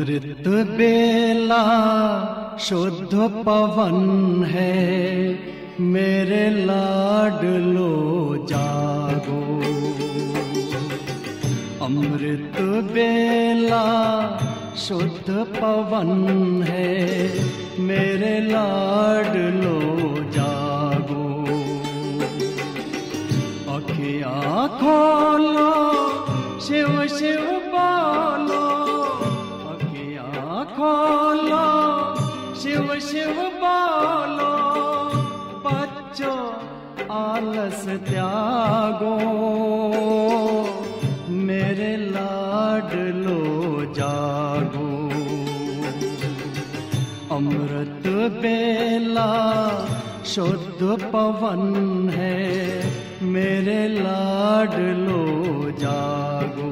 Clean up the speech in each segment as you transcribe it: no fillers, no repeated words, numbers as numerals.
अमृत बेला शुद्ध पवन है, मेरे लाडलो जागो। अमृत बेला शुद्ध पवन है, मेरे लाडलो जागो। अखियाँ खोलो, शिव शिव बोलो, अखियाँ खोलो, शिव शिव बोलो। बच्चों आलस त्यागो, मेरे लाडलो जागो। अमृत बेला शुद्ध पवन है, मेरे लाडलो जागो।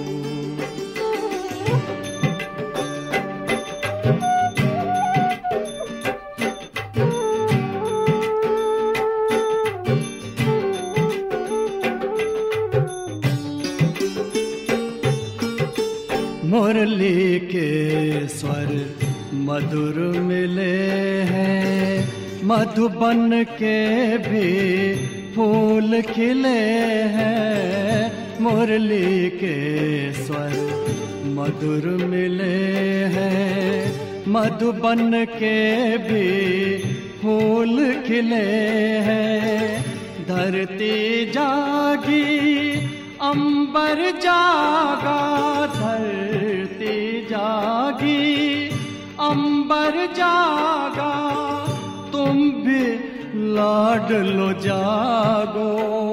मुरली के स्वर मधुर मिले हैं, मधुबन के भी फूल खिले हैं। मुरली के स्वर मधुर मिले हैं, मधुबन के भी फूल खिले हैं। धरती जागी, अंबर जागा, धरती जागी, अंबर जागा। तुम भी लाडलो जागो,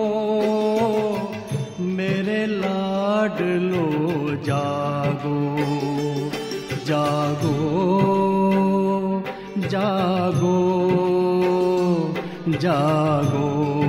मेरे लाडलो जागो। जागो जागो जागो।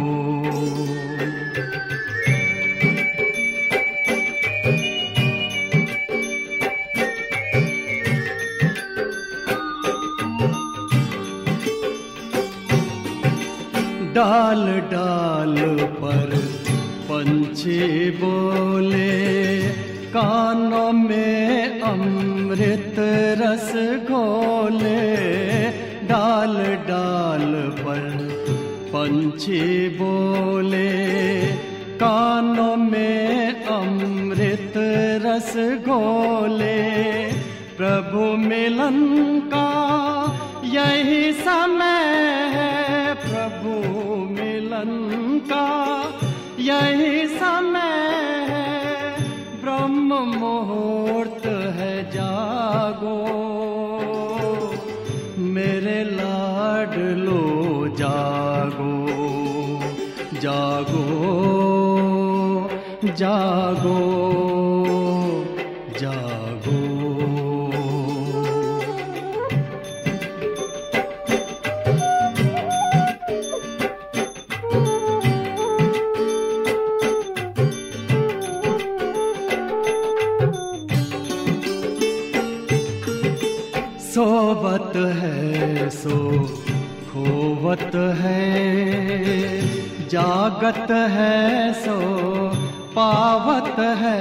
डाल डाल पर पंछी बोले, कानों में अमृत रस घोले। डाल डाल पर पंछी बोले, कानों में अमृत रस घोले। प्रभु मिलन का यही समय है, प्रभु मिलन का यही समय है। ब्रह्म मुहूर्त है, जागो, मेरे लाडलो जागो। जागो जागो जागो। सोवत है सो खोवत है, जागत है सो पावत है।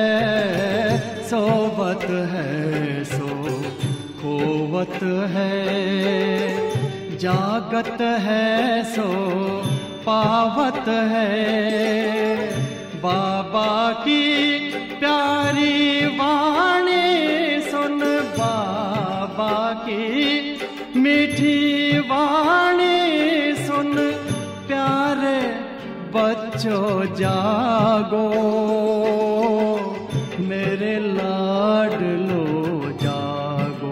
सोवत है सो खोवत है, जागत है सो पावत है। बाबा की प्यारी वाणी सुन, बाबा की मीठी वाणी सुन। प्यारे बच्चों जागो, मेरे लाडलो जागो।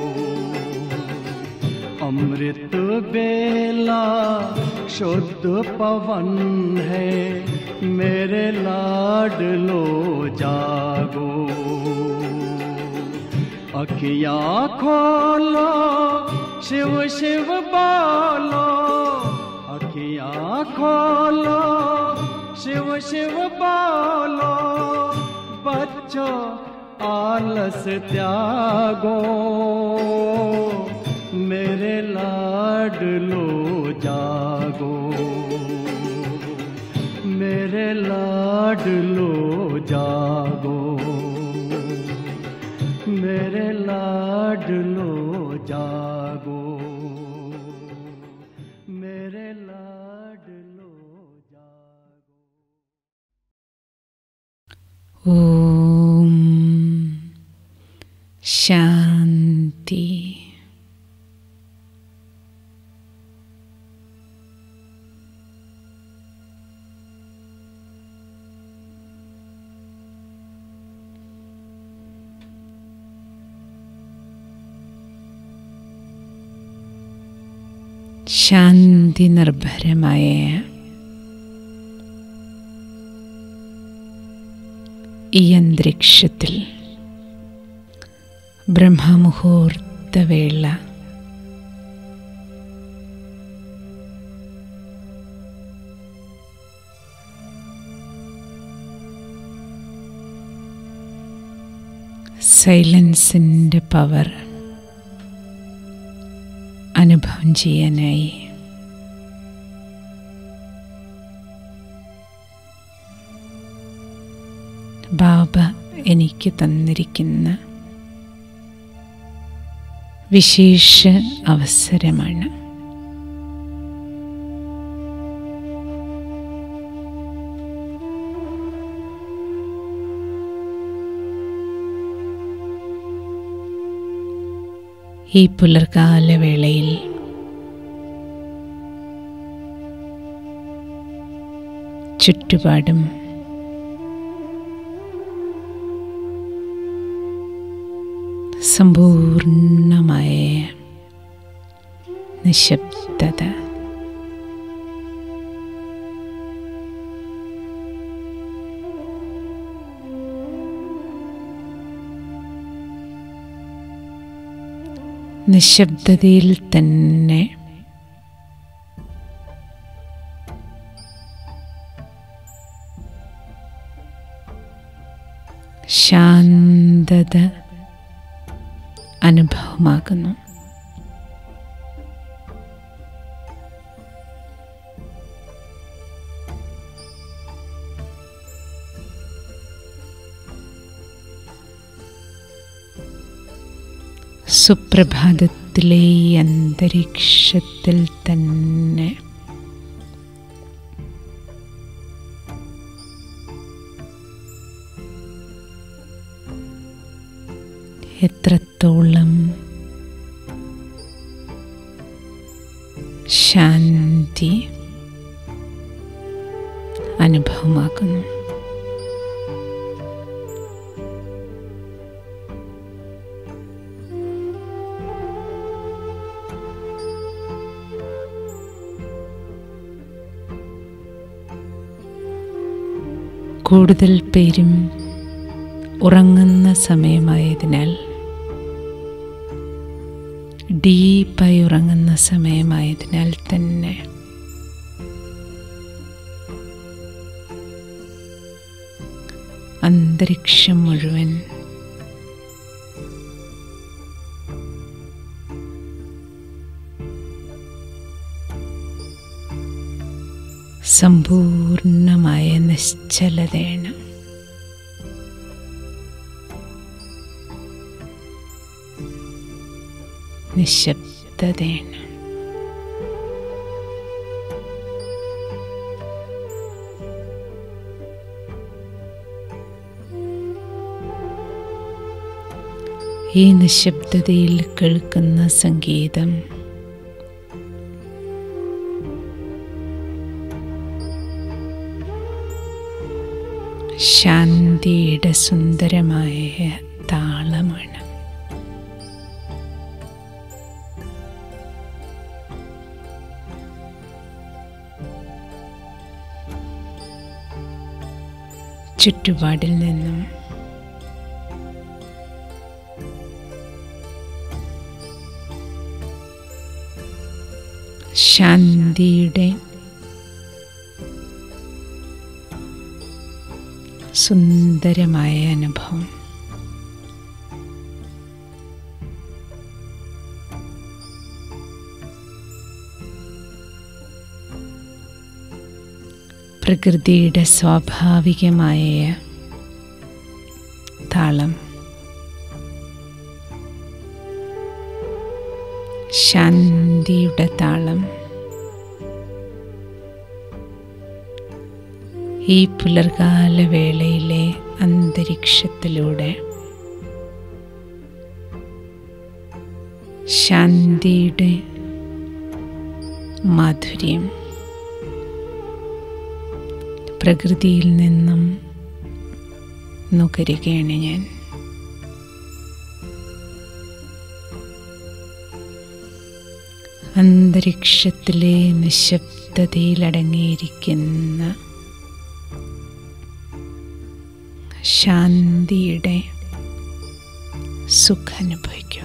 अमृत बेला शुद्ध पवन है, मेरे लाडलो जागो। अखियाँ खोलो, शिव शिव बोलो, अखियाँ खोलो, शिव शिव बोलो। बच्चों आलस त्यागो, मेरे लाडलो जागो। मेरे लाडलो जागो, मेरे लाडलो जागो, मेरे लाडलो जागो। ओम शांति। ശാന്തി നിർഭരമായ ഈ അന്തരീക്ഷത്തിൽ ബ്രഹ്മമുഹൂർത്തവേള സൈലൻസിൻ്റെ പവർ അനുഭവം ചെയ്യാനായി ബാബ എനിക്ക് തന്നിരിക്കുന്ന വിശേഷ അവസരമാണ്. ഈ പുലർകാലവേളയിൽ ചുറ്റുപാടും സമ്പൂർണമായ നിശബ്ദത. നിശബ്ദതയിൽ തന്നെ ശാന്തത അനുഭവമാകുന്നു. സുപ്രഭാതത്തിലെ ഈ അന്തരീക്ഷത്തിൽ തന്നെ എത്രത്തോളം ശാന്തി അനുഭവമാകുന്നു. കൂടുതൽ പേരും ഉറങ്ങുന്ന സമയമായതിനാൽ, ഡീപ്പായി ഉറങ്ങുന്ന സമയമായതിനാൽ തന്നെ അന്തരീക്ഷം മുഴുവൻ സമ്പൂർണമായ നിശ്ചലതയാണ്. നിശബ്ദതയാണ്. ഈ നിശബ്ദതയിൽ കേൾക്കുന്ന സംഗീതം ശാന്തിയുടെ സുന്ദരമായ താളമാണ്. ചുറ്റുപാടിൽ നിന്നും ശാന്തിയുടെ സുന്ദരമായ അനുഭവം. പ്രകൃതിയുടെ സ്വാഭാവികമായ താളം ശാന്തിയുടെ താളം ഈ പുലർകാല വേളയിലെ അന്തരീക്ഷത്തിലൂടെ ശാന്തിയുടെ മാധുര്യം പ്രകൃതിയിൽ നിന്നും നുകരുകയാണ് ഞാൻ. അന്തരീക്ഷത്തിലെ നിശബ്ദതയിലടങ്ങിയിരിക്കുന്ന ശാന്തിയുടെ സുഖാനുഭവിക്കൂ.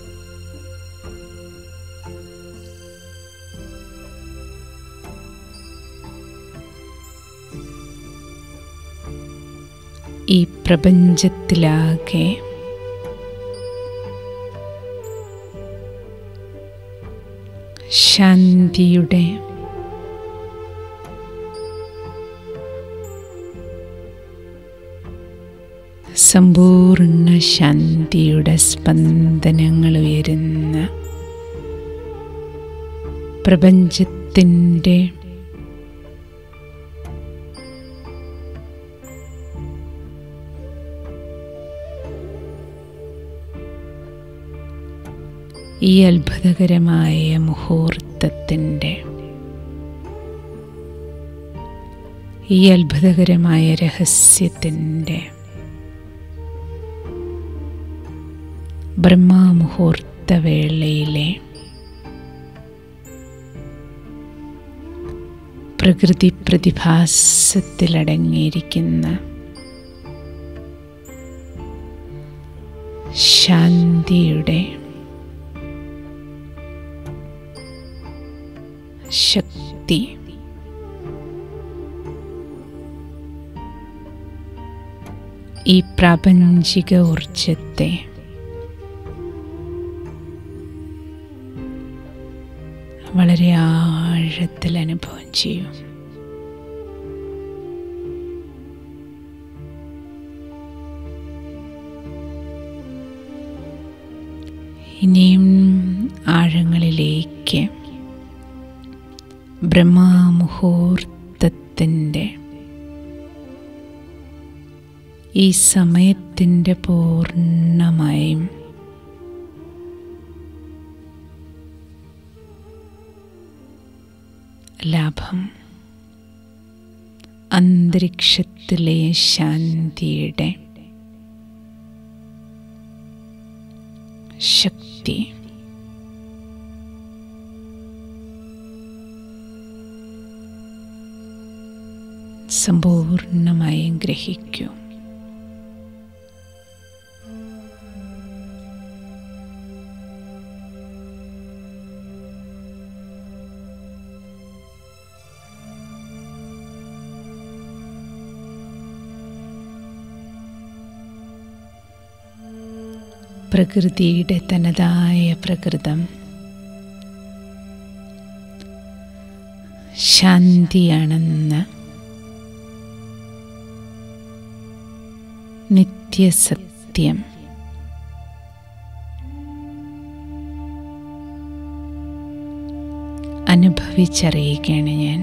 ഈ പ്രപഞ്ചത്തിലാകെ ശാന്തിയുടെ സമ്പൂർണ്ണ ശാന്തിയുടെ സ്പന്ദനങ്ങൾ ഉയരുന്ന പ്രപഞ്ചത്തിൻ്റെ ഈ അത്ഭുതകരമായ മുഹൂർത്തത്തിൻ്റെ ഈ അത്ഭുതകരമായ രഹസ്യത്തിൻ്റെ ബ്രഹ്മമുഹൂർത്തവേളയിലെ പ്രകൃതി പ്രതിഭാസത്തിലടങ്ങിയിരിക്കുന്ന ശാന്തിയുടെ ശക്തി ഈ പ്രാപഞ്ചിക ഊർജത്തെ വളരെ ആഴത്തിൽ അനുഭവം ചെയ്യും. ഇനിയും ആഴങ്ങളിലേക്ക് ബ്രഹ്മമുഹൂർത്തത്തിൻ്റെ ഈ സമയത്തിൻ്റെ പൂർണ്ണമായും ലാഭം അന്തരീക്ഷത്തിലെ ശാന്തിയുടെ ശക്തി സമ്പൂർണ്ണമായും ഗ്രഹിക്കൂ. പ്രകൃതിയുടെ തനതായ പ്രകൃതം ശാന്തിയാണെന്ന് നിത്യസത്യം അനുഭവിച്ചറിയുകയാണ് ഞാൻ.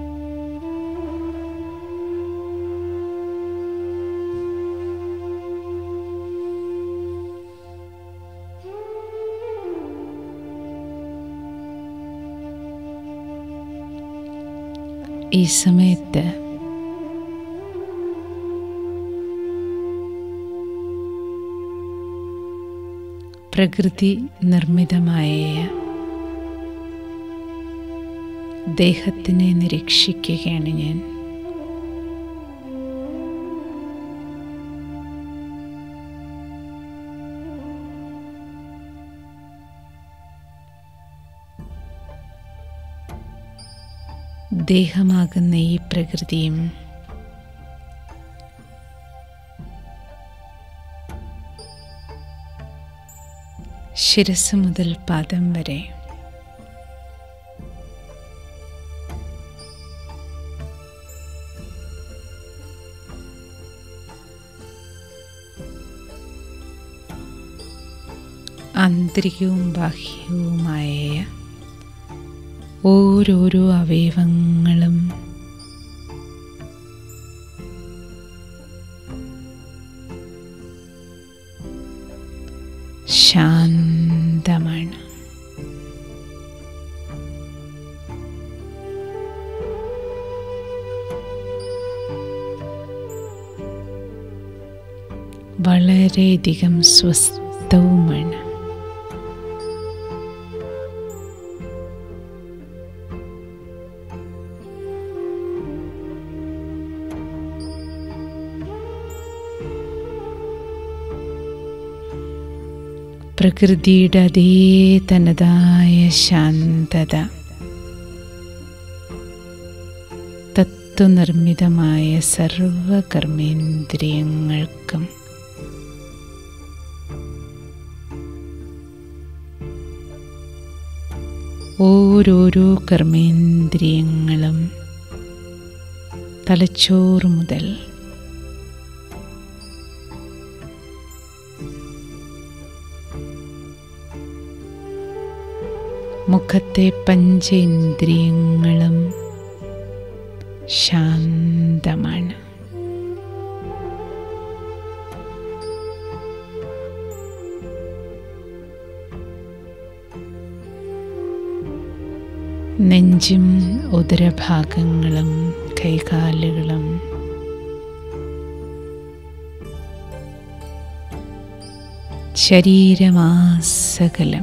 ഈ സമയത്ത് പ്രകൃതി നിർമ്മിതമായ ദേഹത്തിനെ നിരീക്ഷിക്കുകയാണ് ഞാൻ. ദേഹമാകുന്ന ഈ പ്രകൃതിയും ശിരസ് മുതൽ പാദം വരെ ആന്തരികവും ബാഹ്യവുമായ ഓരോരോ അവയവങ്ങളും ശാന്തമാണ്. വളരെയധികം സ്വസ്ഥവുമാണ്. പ്രകൃതിയുടെ അതേ തനതായ ശാന്തത തത്വനിർമ്മിതമായ സർവകർമ്മേന്ദ്രിയങ്ങൾക്കും ഓരോരോ കർമ്മേന്ദ്രിയങ്ങളും തലച്ചോറ് മുതൽ മുഖത്തെ പഞ്ചേന്ദ്രിയങ്ങളും ശാന്തമാണ്. നെഞ്ചും ഉദരഭാഗങ്ങളും കൈകാലുകളും ശരീരമാസകലം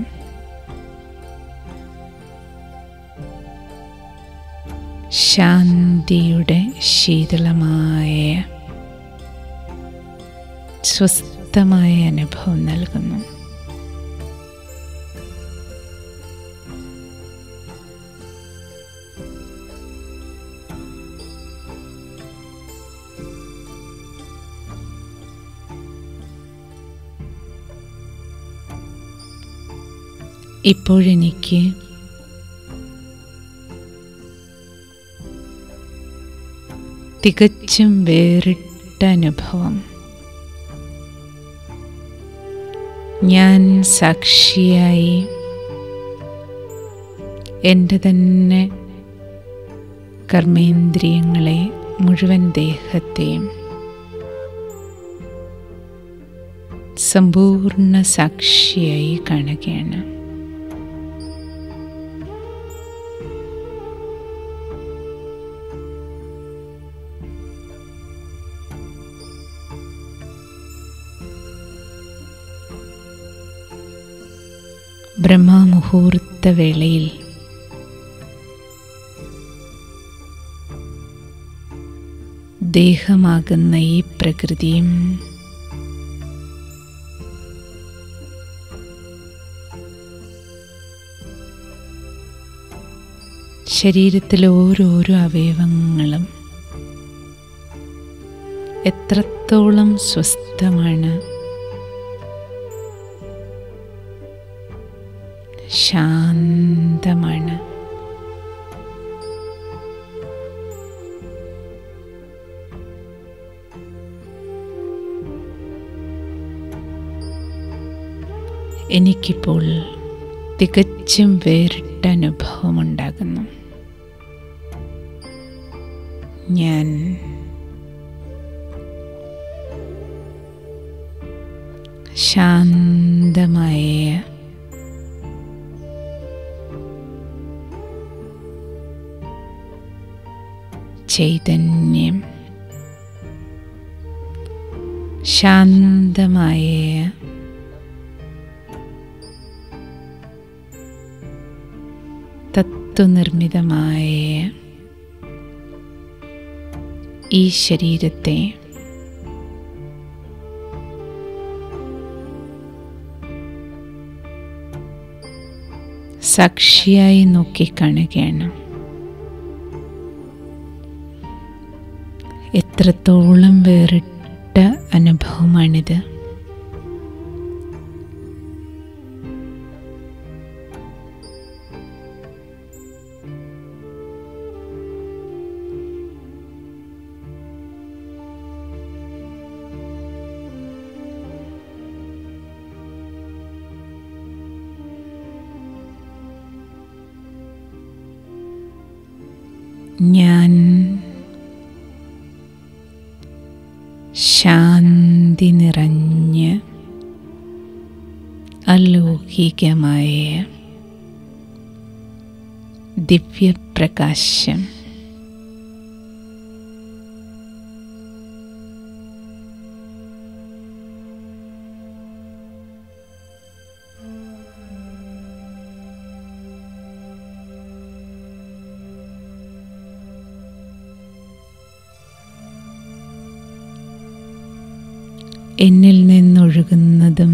ശാന്തിയുടെ ശീതളമായ സ്വസ്ഥമായ അനുഭവം നൽകുന്നു. ഇപ്പോഴെനിക്ക് തികച്ചും വേറിട്ട അനുഭവം. ഞാൻ സാക്ഷിയായി എൻ്റെ തന്നെ കർമ്മേന്ദ്രിയങ്ങളെ, മുഴുവൻ ദേഹത്തെയും സമ്പൂർണ്ണ സാക്ഷിയായി കാണുകയാണ്. ബ്രഹ്മമുഹൂർത്ത വേളയിൽ ദേഹമാകുന്ന ഈ പ്രകൃതിയും ശരീരത്തിലെ ഓരോരോ അവയവങ്ങളും എത്രത്തോളം സ്വസ്ഥമാണ്, ശാന്തമാണ്. എനിക്കിപ്പോൾ തികച്ചും വേറിട്ട അനുഭവമുണ്ടാകുന്നു. ഞാൻ ശാന്തമായ ചൈതന്യം, ശാന്തമായ തത്വനിർമ്മിതമായ ഈ ശരീരത്തെ സാക്ഷിയായി നോക്കിക്കാണുകയാണ്. എത്രത്തോളം വേറിട്ട അനുഭവമാണിത്. ഞാൻ ശാന്തി നിറഞ്ഞ അലൗകികമായ ദിവ്യപ്രകാശം എന്നിൽ നിന്നൊഴുകുന്നതും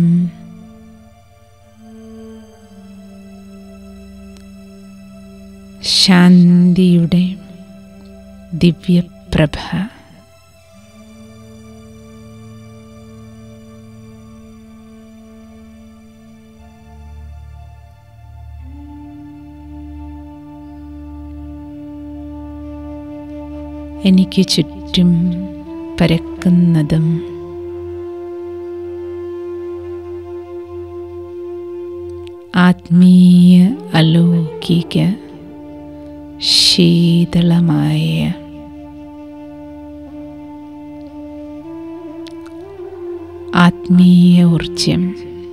ശാന്തിയുടെ ദിവ്യപ്രഭ എനിക്ക് ചുറ്റും പരക്കുന്നതും ആത്മീയ അലൗകിക ശീതളമായ ആത്മീയ ഊർജം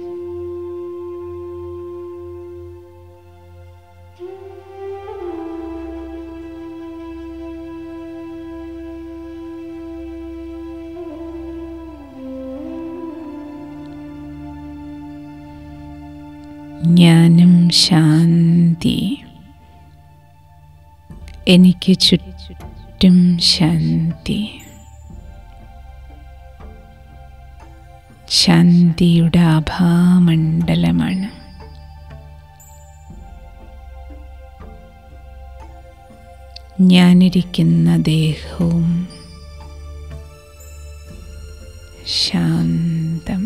ജ്ഞാനം, ശാന്തി, എനിക്ക് ചുറ്റും ശാന്തി, ശാന്തിയുടെ ആഭാമണ്ഡലമാണ്. ഞാനിരിക്കുന്ന ദേഹവും ശാന്തം.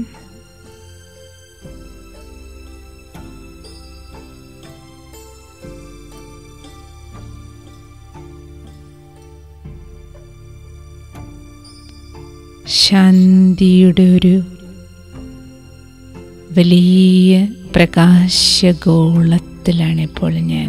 ശാന്തിയുടെ ഒരു വലിയ പ്രകാശഗോളത്തിലാണിപ്പോൾ ഞാൻ.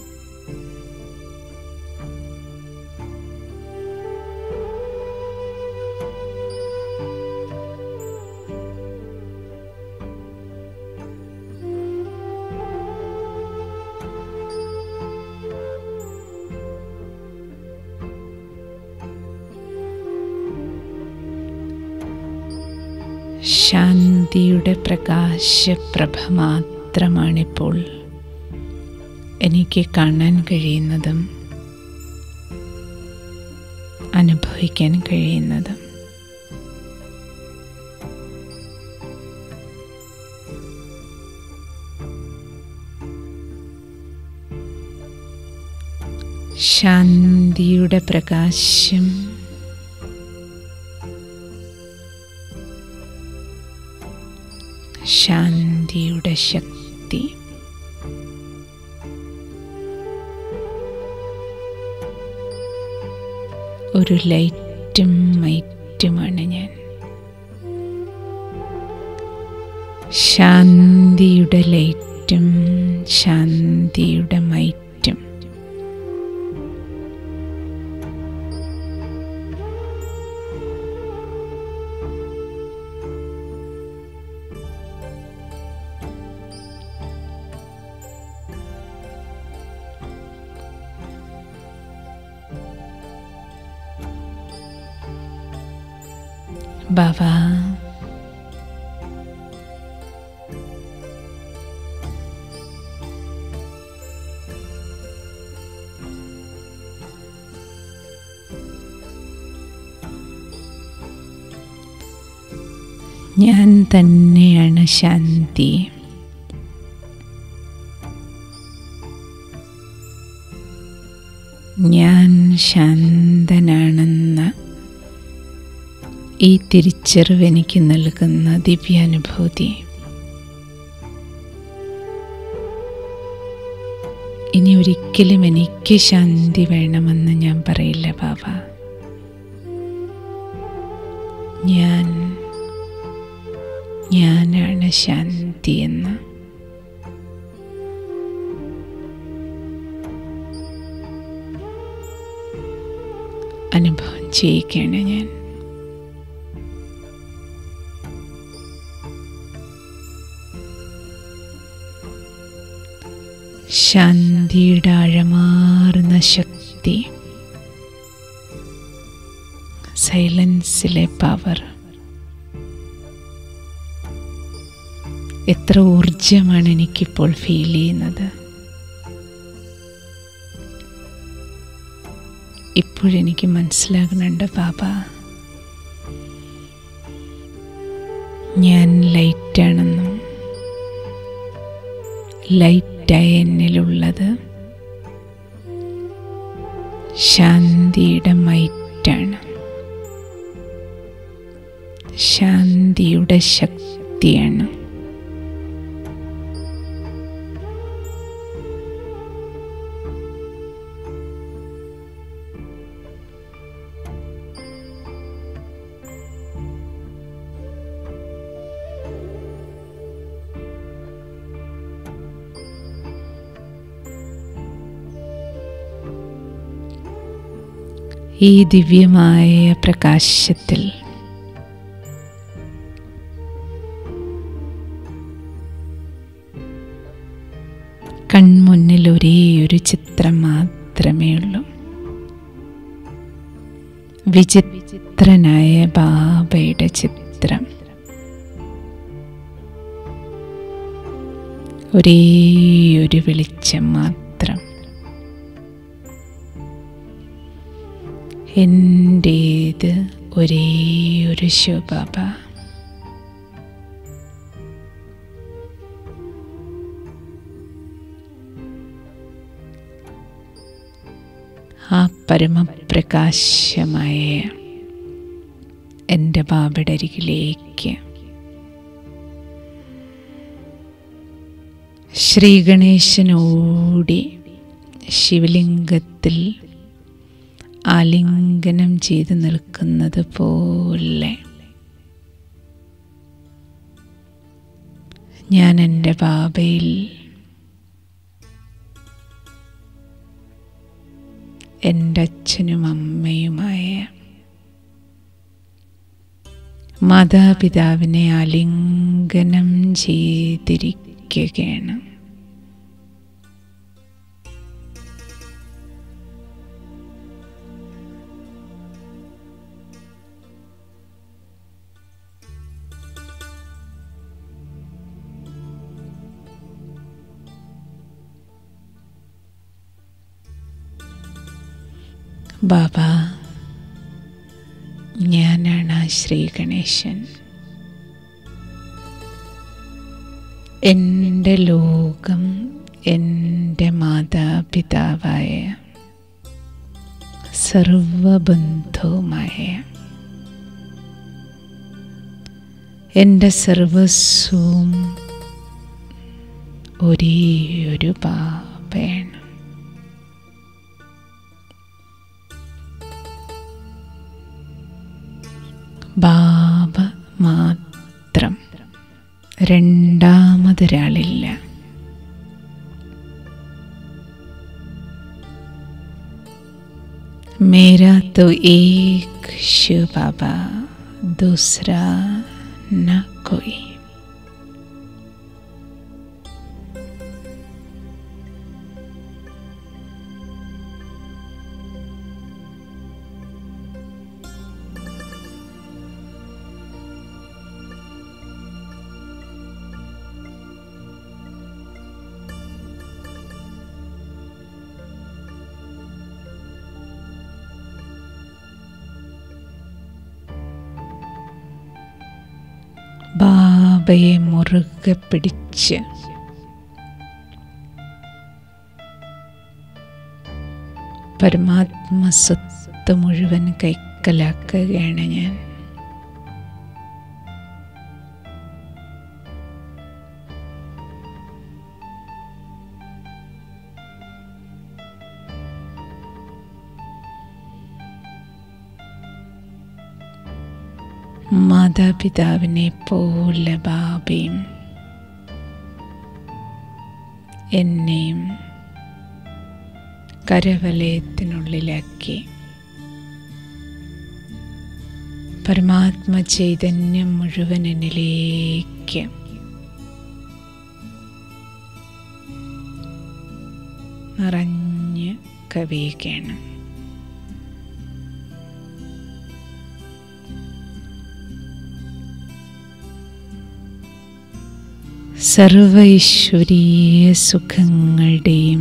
ശാന്തിയുടെ പ്രകാശപ്രഭ മാത്രമാണിപ്പോൾ എനിക്ക് കാണാൻ കഴിയുന്നതും അനുഭവിക്കാൻ കഴിയുന്നതും. ശാന്തിയുടെ പ്രകാശം ശാന്തിയുടെ ശക്തി ഒരു ലൈറ്റും മൈറ്റുമാണ് ഞാൻ. ശാന്തിയുടെ ലൈറ്റും ശാന്തിയുടെ മൈറ്റും. ബാബ, ഞാൻ തന്നെയാണ് ശാന്തി. ഞാൻ ശാന്തനാണെന്ന ഈ തിരിച്ചറിവ് എനിക്ക് നൽകുന്ന ദിവ്യാനുഭൂതി ഇനി ഒരിക്കലും എനിക്ക് ശാന്തി വേണമെന്ന് ഞാൻ പറയില്ല ബാബ. ഞാനാണ് ശാന്തി എന്ന്. അനുഭവം ചെയ്യുകയാണ് ഞാൻ. ശാന്തിയുടെ ആഴമാർന്ന ശക്തി, സൈലൻസിലെ പവർ, എത്ര ഊർജമാണ് എനിക്കിപ്പോൾ ഫീൽ ചെയ്യുന്നത്. ഇപ്പോഴെനിക്ക് മനസ്സിലാകുന്നുണ്ട്, ബാബ, ഞാൻ ലൈറ്റാണെന്നും ലൈറ്റായ എന്നിലുള്ളത് ശാന്തിയുടെ മൈറ്റാണ്, ശാന്തിയുടെ ശക്തിയാണ്. ഈ ദിവ്യമായ പ്രകാശത്തിൽ കൺമുന്നിൽ ഒരേ ഒരു ചിത്രം മാത്രമേ ഉള്ളൂ. വിചിത്രനായ ബാബയുടെ ചിത്രം. ഒരേ ഒരു വെളിച്ചം മാത്രം. എൻ്റേത് ഒരേ ഒരു ശിവബാബ. ആ പരമപ്രകാശമായ എൻ്റെ ബാബയുടെ അരികിലേക്ക് ശ്രീഗണേശനോടി ശിവലിംഗത്തിൽ ആലിംഗനം ചെയ്ത് നിൽക്കുന്നത് പോലെ ഞാൻ എൻ്റെ ബാബയിൽ എൻ്റെ അച്ഛനും അമ്മയുമായ മാതാപിതാവിനെ ആലിംഗനം ചെയ്തിരിക്കുകയാണ്. ബാബ, ഞാനാണ് ആ ശ്രീ ഗണേശൻ. എൻ്റെ ലോകം എൻ്റെ മാതാപിതാവായ സർവബന്ധവുമായ എൻ്റെ സർവസ്വവും ഒരേയൊരു ബാബയാണ്. ബാബ മാത്രം, രണ്ടാമതൊരാളില്ല. मेरा तो एक शिव बाबा, दूसरा न कोई. ബാബയെ മുറുകെ പിടിച്ച് പരമാത്മസ്വത്ത് മുഴുവൻ കൈക്കലാക്കുകയാണ് ഞാൻ. മാതാപിതാവിനെ പോലെ ബാബയും എന്നെയും കരവലയത്തിനുള്ളിലാക്കി പരമാത്മ ചൈതന്യം മുഴുവൻ എന്നിലേക്ക് നിറഞ്ഞ് കവിയുകയാണ്. സർവ ഈശ്വരീയ സുഖങ്ങളുടെയും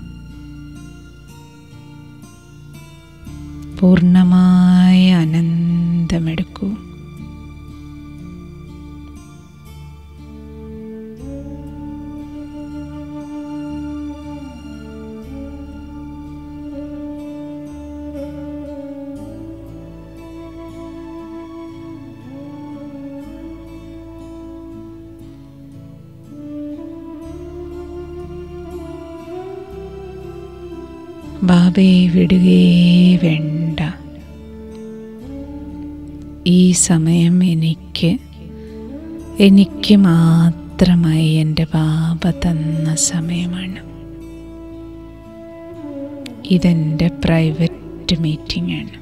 പൂർണ്ണമായ ആനന്ദമെടുക്കൂ. ബാബയെ വിടുകയേ വേണ്ട. ഈ സമയം എനിക്ക് മാത്രമായി എൻ്റെ ബാബ തന്ന സമയമാണ്. ഇതെൻ്റെ പ്രൈവറ്റ് മീറ്റിംഗ് ആണ്.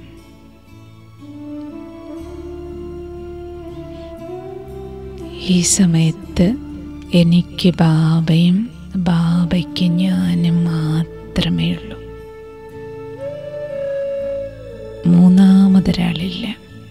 ഈ സമയത്ത് എനിക്ക് ബാബയും ബാബയ്ക്ക് ഞാനും മാത്രമേ ഉള്ളൂ. മൂന്നാമതൊരാളില്ല.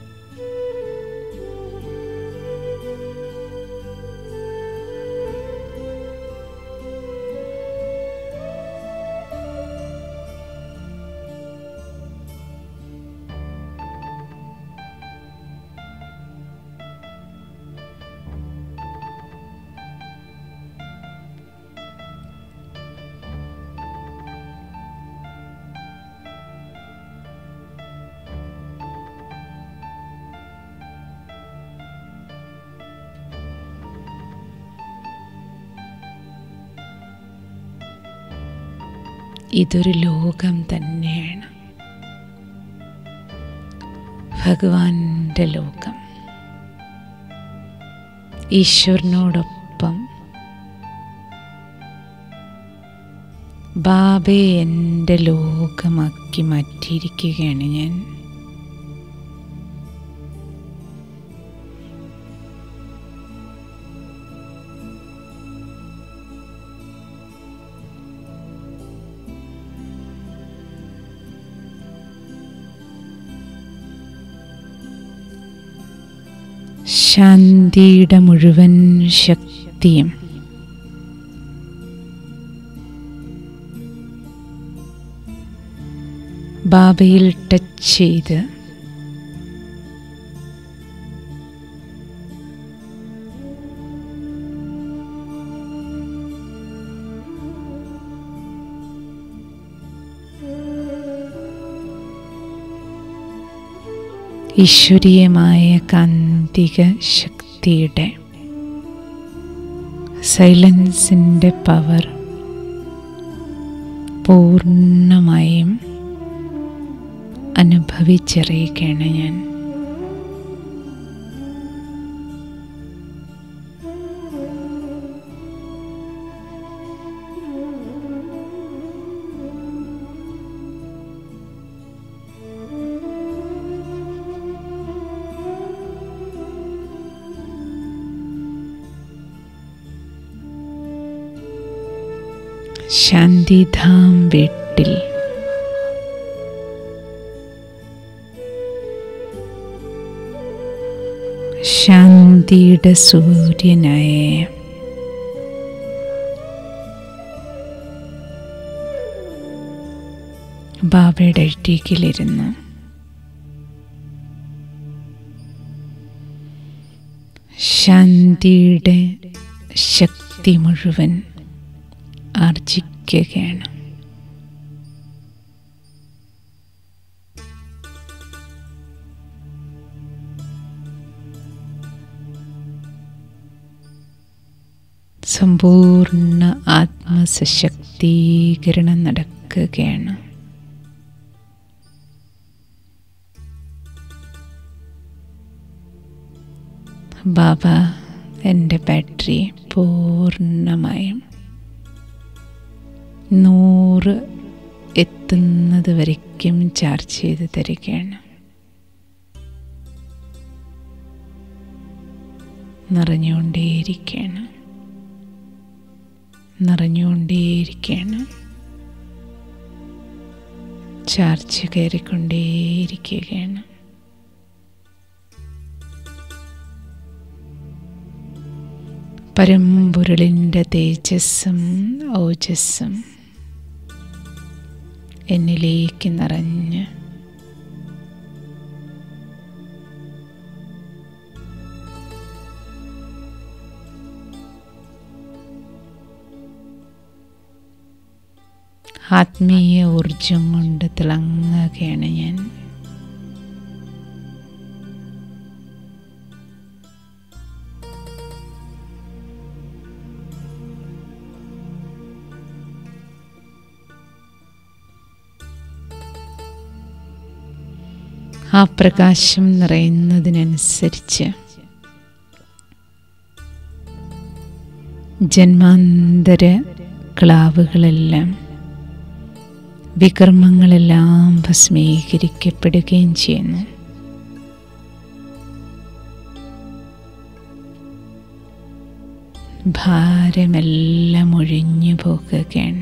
ഇതൊരു ലോകം തന്നെയാണ്, ഭഗവാന്റെ ലോകം. ഈശ്വരനോടൊപ്പം ബാബയെ എൻ്റെ ലോകമാക്കി മാറ്റിയിരിക്കുകയാണ് ഞാൻ. ശാന്തിയുടെ മുഴുവൻ ശക്തിയും ബാബയിൽ ടച്ച് ചെയ്ത് ഈശ്വരീയമായ കാന്തിക ശക്തിയുടെ സൈലൻസിൻ്റെ പവർ പൂർണ്ണമായും അനുഭവിച്ചറിയുകയാണ് ഞാൻ. ശാന്തിധാം വീട്ടിൽ ശാന്തിയുടെ സൂര്യനായ ബാബയുടെ അടുക്കിലിരുന്നു ശാന്തിയുടെ ശക്തി മുഴുവൻ ആർജിക്കുകയാണ്. സമ്പൂർണ്ണ ആത്മസശക്തീകരണം നടക്കുകയാണ്. ബാബ എൻ്റെ ബാറ്ററി പൂർണ്ണമായും 100 എത്തുന്നത് വരയ്ക്കും ചാർജ് ചെയ്ത് തരികയാണ്. നിറഞ്ഞുകൊണ്ടേയിരിക്കുകയാണ്, നിറഞ്ഞുകൊണ്ടേയിരിക്കുകയാണ്. ചാർജ് കയറിക്കൊണ്ടേയിരിക്കുകയാണ്. പരമ്പൊരുളിൻ്റെ തേജസ്സും ഓജസ്സും എന്നിലേക്ക് നിറഞ്ഞ് ആത്മീയ ഊർജം കൊണ്ട് തിളങ്ങുകയാണ് ഞാൻ. ആ പ്രകാശം നിറയുന്നതിനനുസരിച്ച് ജന്മാന്തര ക്ലാവുകളെല്ലാം വികർമ്മങ്ങളെല്ലാം ഭസ്മീകരിക്കപ്പെടുകയും ചെയ്യുന്നു. ഭാരമെല്ലാം ഒഴിഞ്ഞു പോകുകയാണ്.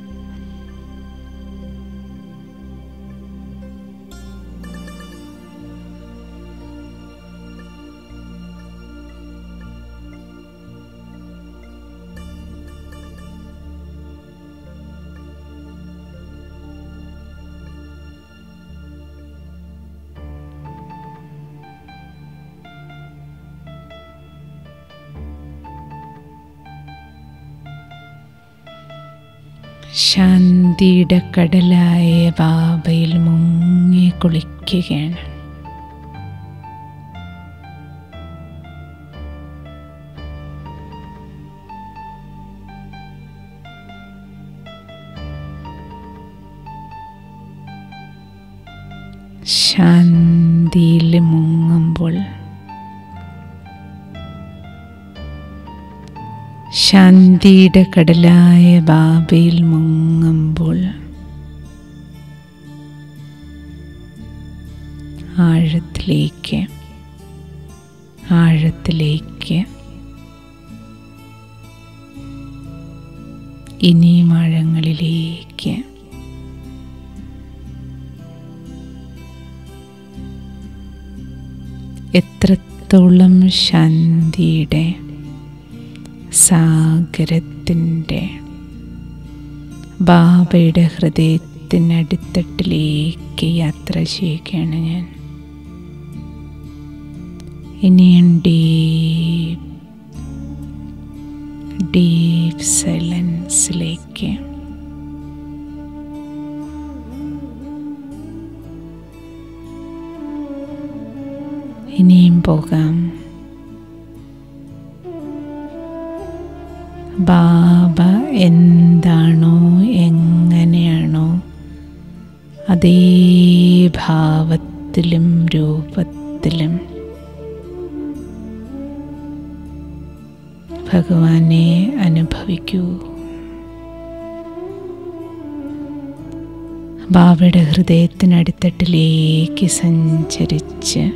ശാന്തിയുടെ കടലായ ബാബയിൽ മുങ്ങി കുളിക്കുകയാണ്. ശാന്തിയിൽ മുങ്ങുമ്പോൾ ശാന്തിയുടെ കടലായ ബാബയിൽ മുങ്ങുമ്പോൾ ആഴത്തിലേക്ക് ആഴത്തിലേക്ക് ഇനിയും ആഴങ്ങളിലേക്ക് എത്രത്തോളം ശാന്തിയുടെ സാഗരത്തിൻ്റെ ബാബയുടെ ഹൃദയത്തിനടിത്തട്ടിലേക്ക് യാത്ര ചെയ്യുകയാണ് ഞാൻ. ഇനിയും ഡീപ് സൈലൻസിലേക്ക് ഇനിയും പോകാം. ബാബ എന്താണോ എങ്ങനെയാണോ അതേ ഭാവത്തിലും രൂപത്തിലും ഭഗവാനെ അനുഭവിക്കൂ. ബാബയുടെ ഹൃദയത്തിനടിത്തട്ടിലേക്ക് സഞ്ചരിച്ച്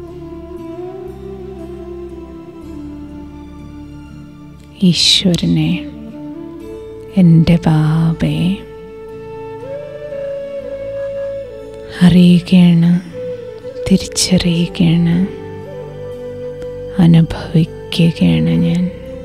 ഈശ്വരനെ, എൻ്റെ ബാബയെ അറിയുകയാണ്, തിരിച്ചറിയുകയാണ്, അനുഭവിക്കുകയാണ് ഞാൻ.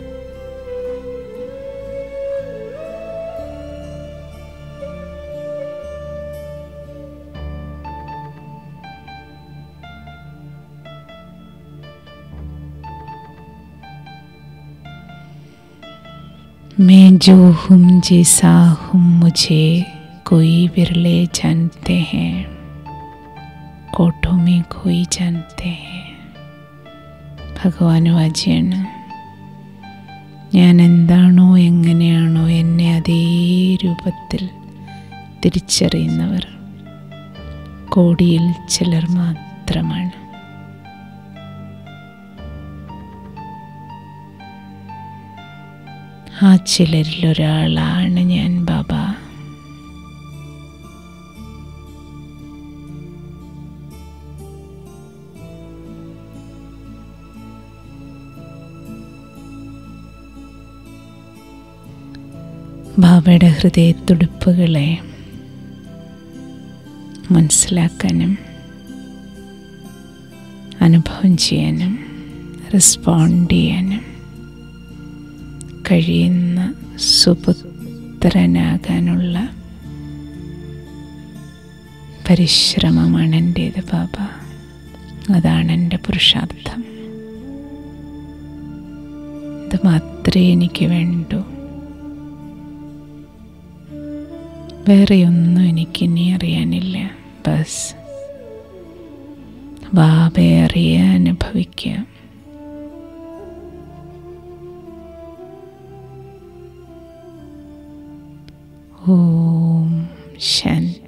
मैं जो हूँ जैसा हूँ मुझे कोई विरले जानते हैं, कोठों में कोई जानते हैं. ഭഗവാൻ വാചിയാണ്. ഞാൻ എന്താണോ എങ്ങനെയാണോ എന്നെ അതേ രൂപത്തിൽ തിരിച്ചറിയുന്നവർ കോടിയിൽ ചിലർ മാത്രമാണ്. ആ ചിലരിലൊരാളാണ് ഞാൻ ബാബ. ബാബയുടെ ഹൃദയത്തുടിപ്പുകളെ മനസ്സിലാക്കാനും അനുഭവം ചെയ്യാനും റെസ്പോണ്ട് ചെയ്യാനും കഴിയുന്ന സുപുത്രനാകാനുള്ള പരിശ്രമമാണ് എൻ്റേത് ബാബ. അതാണ് എൻ്റെ പുരുഷാർത്ഥം. ഇത് മാത്രമേ എനിക്ക് വേണ്ടൂ. വേറെയൊന്നും എനിക്കിനി അറിയാനില്ല. ബസ് ബാബയെ അറിയാൻ അനുഭവിക്കുക. ഓം ശാന്തി.